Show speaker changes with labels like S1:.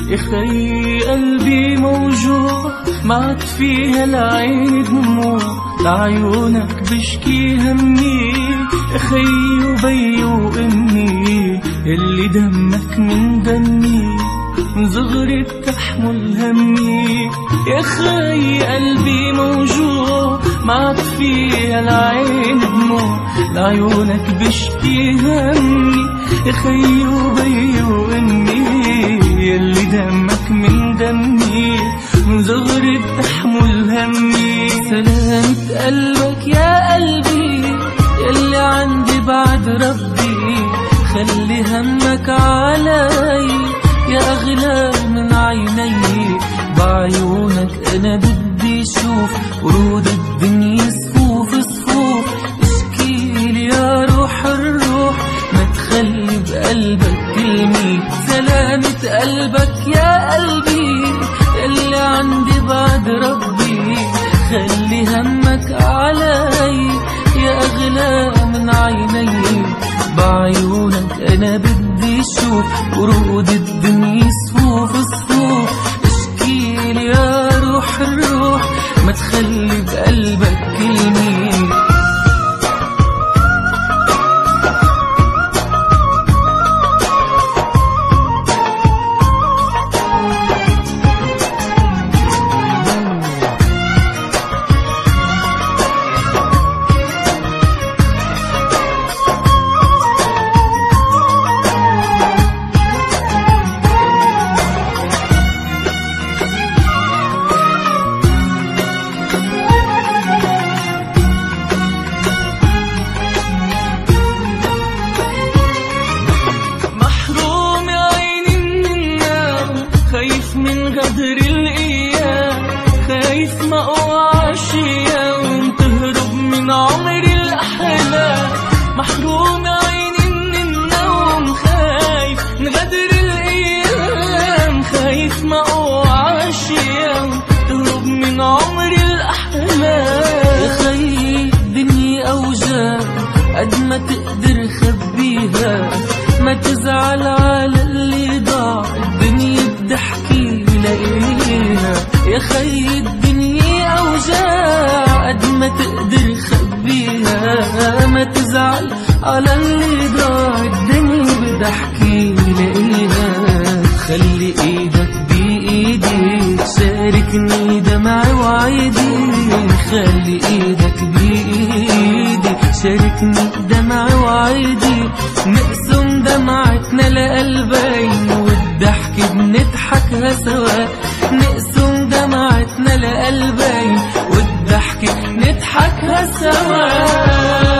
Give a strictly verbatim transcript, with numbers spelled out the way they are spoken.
S1: يا خي قلبي موجوع معك فيها العين دموع، لعيونك بشكي همي يا خي وبي وامي، اللي دمك من دمي من صغري بتحمل همي. يا خي قلبي موجوع معك فيها العين دموع، لعيونك بشكي همي يا خي وبي وامي، اللي دمك من دمي من صغري بتحمل همي. سلامة قلبك يا قلبي يلي عندي بعد ربي، خلي همك علي يا أغلى من عيني، بعيونك أنا بدي شوف ورود الدنيا صفوف صفوف. اشكيلي يا روح الروح ما تخلي بقلبك كلمة، سلامة قلبك يا قلبي اللي عندي بعد ربي، خلي همك علي يا أغلى من عيني، بعيونك أنا بدي شوف ورود الدنيا صفوف صفوف. اشكيلي يا روح الروح ما تخلي بقلبك كلمة. خايف من غدر الأيام، خايف ما أوعاش يوم تهرب من عمري الأحلام، محروم عيني من النوم، خايف من غدر الأيام، خايف ما أوعاش يوم تهرب من عمري الأحلام. يا خي الدنيا أوجاع قد ما تقدر خبيها، ما تزعل على اللي ضاع الدنيا بدي احكي لاقيها. يا خي الدنيا اوجاع قد ما تقدر خبيها، ما تزعل على اللي ضاع الدنيا بدي احكي لاقيها. خلي ايدك بايدي شاركني دمعي وعيدي، خلي ايدك بايدي شاركني دمعي وعيدي، نقسم دمعتنا لقلبين والضحك بنضحكها سوا، نقسم دمعتنا لقلبين والضحك نضحكها سوا.